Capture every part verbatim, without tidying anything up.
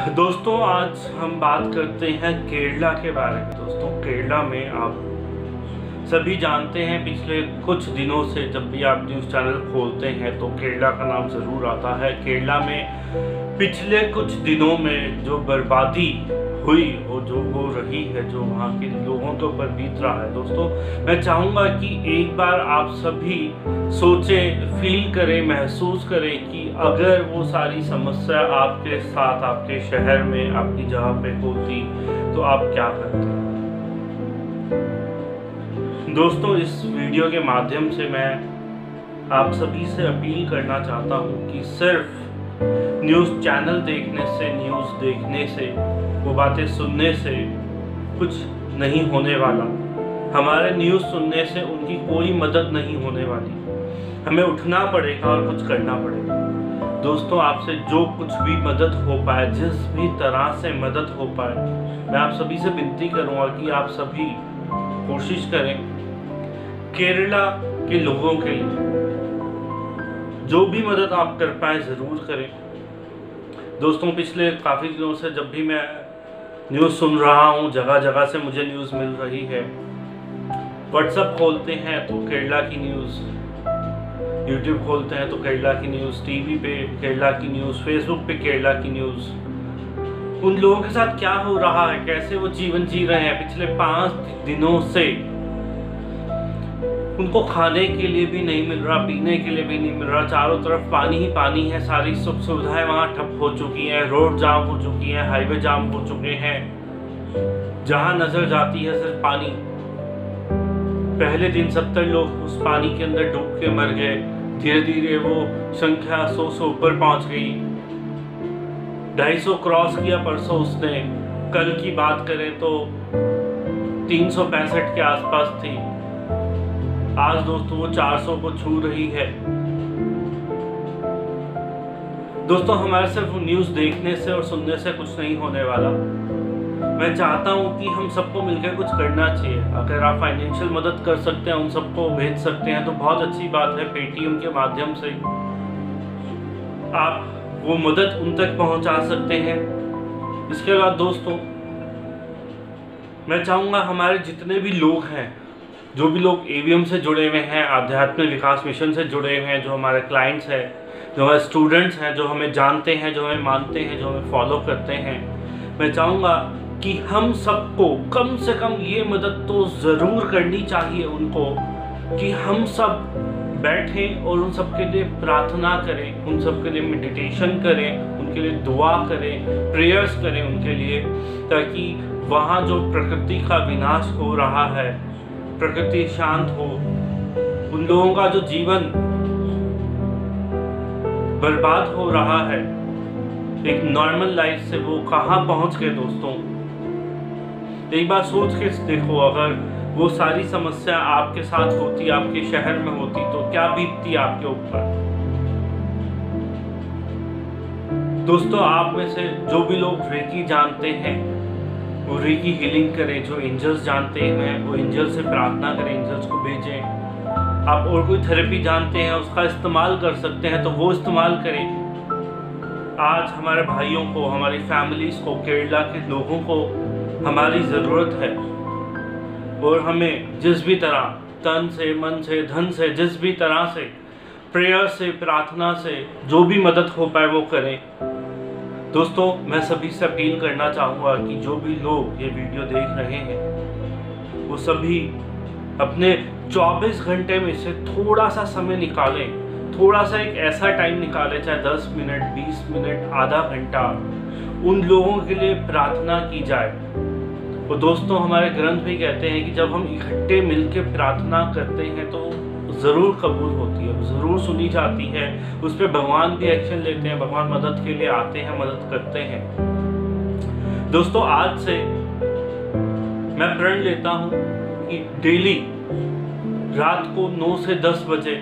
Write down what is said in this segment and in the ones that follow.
दोस्तों आज हम बात करते हैं केरला के बारे में। दोस्तों केरला में आप सभी जानते हैं, पिछले कुछ दिनों से जब भी आप न्यूज़ चैनल खोलते हैं तो केरला का नाम ज़रूर आता है। केरला में पिछले कुछ दिनों में जो बर्बादी हुई और जो हो रही है, जो वहाँ के लोगों के ऊपर बीत रहा है, दोस्तों मैं चाहूँगा कि एक बार आप सभी सोचें, फील करें, महसूस करें कि अगर वो सारी समस्या आपके साथ, आपके शहर में, आपकी जगह पे होती तो आप क्या करते। दोस्तों इस वीडियो के माध्यम से मैं आप सभी से अपील करना चाहता हूँ कि सिर्फ न्यूज़ चैनल देखने से, न्यूज़ देखने से, वो बातें सुनने से कुछ नहीं होने वाला। हमारे न्यूज़ सुनने से उनकी कोई मदद नहीं होने वाली। हमें उठना पड़ेगा और कुछ करना पड़ेगा। दोस्तों आपसे जो कुछ भी मदद हो पाए, जिस भी तरह से मदद हो पाए, मैं आप सभी से विनती करूंगा कि आप सभी कोशिश करें केरला के लोगों के लिए जो भी मदद आप कर पाए ज़रूर करें। दोस्तों पिछले काफ़ी दिनों से जब भी मैं न्यूज़ सुन रहा हूँ, जगह जगह से मुझे न्यूज़ मिल रही है। व्हाट्सएप खोलते हैं तो केरला की न्यूज़, यूट्यूब खोलते हैं तो केरला की न्यूज़, टीवी पे केरला की न्यूज़, फेसबुक पे केरला की न्यूज़। उन लोगों के साथ क्या हो रहा है, कैसे वो जीवन जी रहे हैं पिछले पाँच दिनों से। उनको खाने के लिए भी नहीं मिल रहा, पीने के लिए भी नहीं मिल रहा, चारों तरफ पानी ही पानी है। सारी सुख सुविधाएं वहाँ ठप हो चुकी हैं, रोड जाम हो चुकी हैं, हाईवे जाम हो चुके हैं, जहाँ नजर जाती है सिर्फ पानी। पहले दिन सत्तर लोग उस पानी के अंदर डूब के मर गए। धीरे धीरे वो संख्या सौ से ऊपर पहुंच गई। ढाई सौ क्रॉस किया परसों उसने। कल की बात करें तो तीन सौ पैंसठ के आसपास थी। आज दोस्तों वो चार सौ को छू रही है। दोस्तों हमारे सिर्फ न्यूज़ देखने से और सुनने से कुछ नहीं होने वाला। मैं चाहता हूं कि हम सबको मिलकर कुछ करना चाहिए। अगर आप फाइनेंशियल मदद कर सकते हैं, उन सबको भेज सकते हैं तो बहुत अच्छी बात है। पेटीएम के माध्यम से आप वो मदद उन तक पहुंचा सकते हैं। इसके बाद दोस्तों मैं चाहूँगा हमारे जितने भी लोग हैं, जो भी लोग एवीएम से जुड़े हुए हैं, आध्यात्मिक विकास मिशन से जुड़े हुए हैं, जो हमारे क्लाइंट्स हैं, जो हमारे स्टूडेंट्स हैं, जो हमें जानते हैं, जो हमें मानते हैं, जो हमें फॉलो करते हैं, मैं चाहूँगा कि हम सबको कम से कम ये मदद तो ज़रूर करनी चाहिए उनको कि हम सब बैठें और उन सब के लिए प्रार्थना करें, उन सब के लिए मेडिटेशन करें, उनके लिए दुआ करें, प्रेयर्स करें उनके लिए, ताकि वहाँ जो प्रकृति का विनाश हो रहा है, प्रकृति शांत हो, उन लोगों का जो जीवन बर्बाद हो रहा है एक नॉर्मल लाइफ से, वो कहाँ पहुँच गए। दोस्तों एक बार सोच के देखो, अगर वो सारी समस्या आपके साथ होती, आपके शहर में होती, तो क्या बीतती आपके ऊपर। दोस्तों आप में से जो भी लोग रेकी जानते हैं वो रेकी हीलिंग करें। जो एंजल्स जानते हैं वो एंजल से प्रार्थना करें, एंजल्स को भेजें। आप और कोई थेरेपी जानते हैं, उसका इस्तेमाल कर सकते हैं तो वो इस्तेमाल करें। आज हमारे भाइयों को, हमारी फैमिलीज को, केरला के लोगों को हमारी ज़रूरत है और हमें जिस भी तरह, तन से, मन से, धन से, जिस भी तरह से, प्रेयर से, प्रार्थना से जो भी मदद हो पाए वो करें। दोस्तों मैं सभी से अपील करना चाहूँगा कि जो भी लोग ये वीडियो देख रहे हैं वो सभी अपने चौबीस घंटे में से थोड़ा सा समय निकालें, थोड़ा सा एक ऐसा टाइम निकालें, चाहे दस मिनट, बीस मिनट, आधा घंटा, उन लोगों के लिए प्रार्थना की जाए। और दोस्तों हमारे ग्रंथ भी कहते हैं कि जब हम इकट्ठे मिलकर प्रार्थना करते हैं तो ज़रूर कबूल होती है, ज़रूर सुनी जाती है। उस पर भगवान भी एक्शन लेते हैं, भगवान मदद के लिए आते हैं, मदद करते हैं। दोस्तों आज से मैं प्रण लेता हूँ कि डेली रात को नौ से दस बजे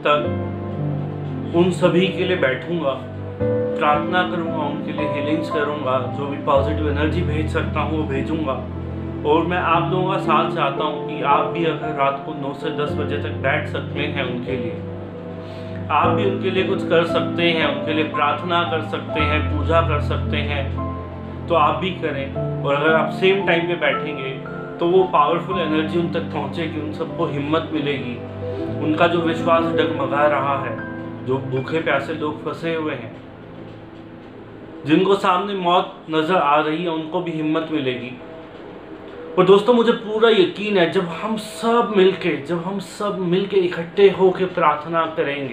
तक उन सभी के लिए बैठूंगा, प्रार्थना करूंगा, उनके लिए हीलिंग्स करूंगा, जो भी पॉजिटिव एनर्जी भेज सकता हूँ वो भेजूंगा। और मैं आप लोगों का साथ चाहता हूँ कि आप भी अगर रात को नौ से दस बजे तक बैठ सकते हैं उनके लिए, आप भी उनके लिए कुछ कर सकते हैं, उनके लिए प्रार्थना कर सकते हैं, पूजा कर सकते हैं, तो आप भी करें। और अगर आप सेम टाइम पे बैठेंगे तो वो पावरफुल एनर्जी उन तक पहुंचेगी, उन सबको हिम्मत मिलेगी, उनका जो विश्वास डगमगा रहा है, जो भूखे प्यासे लोग फंसे हुए हैं, जिनको सामने मौत नजर आ रही है, उनको भी हिम्मत मिलेगी। और दोस्तों मुझे पूरा यकीन है जब हम सब मिलके जब हम सब मिलके इकट्ठे होकर प्रार्थना करेंगे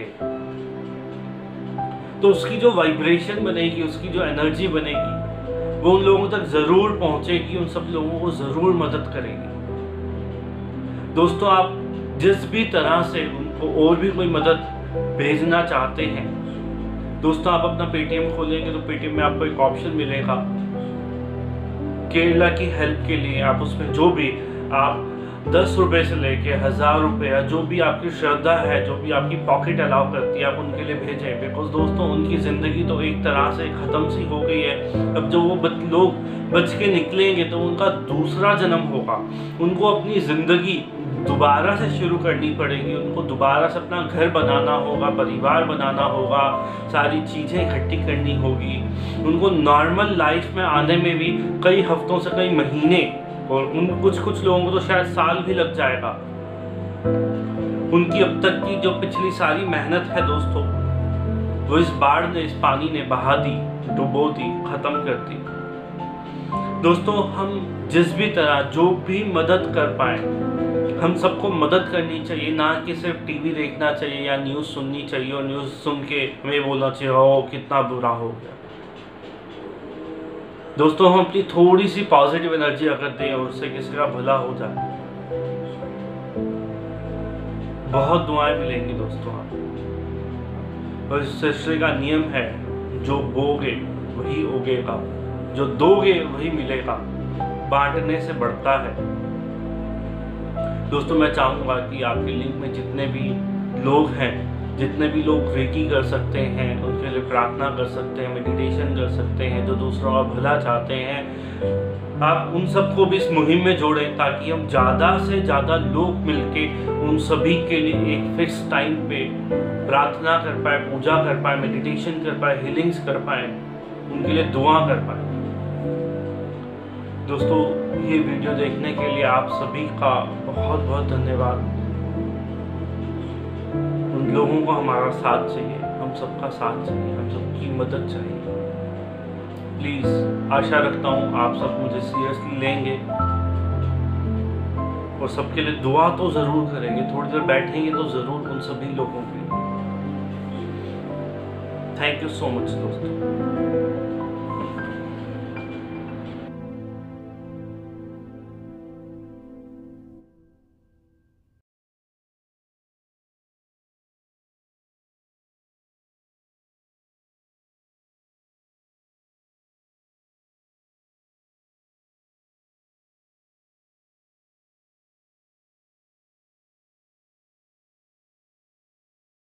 तो उसकी जो वाइब्रेशन बनेगी, उसकी जो एनर्जी बनेगी, वो उन लोगों तक जरूर पहुंचेगी, उन सब लोगों को जरूर मदद करेगी। दोस्तों आप जिस भी तरह से उनको और भी कोई मदद भेजना चाहते हैं, दोस्तों आप अपना पेटीएम खोलेंगे तो पेटीएम में आपको एक ऑप्शन मिलेगा केरला की हेल्प के लिए। आप उसमें जो भी आप दस रुपए से लेके हजार रुपए या जो भी आपकी श्रद्धा है, जो भी आपकी पॉकेट अलाउ करती है, आप उनके लिए भेजें। बिकॉज दोस्तों उनकी जिंदगी तो एक तरह से खत्म सी हो गई है। अब जो वो बच, लोग बच के निकलेंगे तो उनका दूसरा जन्म होगा, उनको अपनी जिंदगी दोबारा से शुरू करनी पड़ेगी, उनको दोबारा से अपना घर बनाना होगा, परिवार बनाना होगा, सारी चीज़ें इकट्ठी करनी होगी। उनको नॉर्मल लाइफ में आने में भी कई हफ्तों से कई महीने और उन कुछ कुछ लोगों को तो शायद साल भी लग जाएगा। उनकी अब तक की जो पिछली सारी मेहनत है दोस्तों, वो इस बाढ़ ने, इस पानी ने बहा दी, डुबो दी, खत्म कर दी। दोस्तों हम जिस भी तरह जो भी मदद कर पाए, हम सबको मदद करनी चाहिए, ना कि सिर्फ टीवी देखना चाहिए या न्यूज़ सुननी चाहिए और न्यूज़ सुन के हमें बोलना चाहिए ओ कितना बुरा हो गया। दोस्तों हम अपनी थोड़ी सी पॉजिटिव एनर्जी अगर दें और उससे किसी का भला हो जाए, बहुत दुआएं मिलेंगी दोस्तों आप। और इस सृष्टि का नियम है, जो बोगे वही उगेगा, जो दोगे वही मिलेगा, बांटने से बढ़ता है। दोस्तों मैं चाहूँगा कि आपके लिंक में जितने भी लोग हैं, जितने भी लोग रेकी कर सकते हैं, उनके लिए प्रार्थना कर सकते हैं, मेडिटेशन कर सकते हैं, जो दूसरों का भला चाहते हैं, आप उन सबको भी इस मुहिम में जोड़ें ताकि हम ज़्यादा से ज़्यादा लोग मिलके उन सभी के लिए एक फिक्स टाइम पे प्रार्थना कर पाए, पूजा कर पाए, मेडिटेशन कर पाए, हीलिंग्स कर पाए, उनके लिए दुआ कर पाए। दोस्तों ये वीडियो देखने के लिए आप सभी का बहुत बहुत धन्यवाद। उन लोगों को हमारा साथ चाहिए, हम सबका साथ चाहिए, हम सबकी मदद चाहिए। प्लीज़ आशा रखता हूँ आप सब मुझे सीरियसली लेंगे और सबके लिए दुआ तो ज़रूर करेंगे, थोड़ी देर बैठेंगे तो ज़रूर उन सभी लोगों के लिए। थैंक यू सो मच दोस्तों।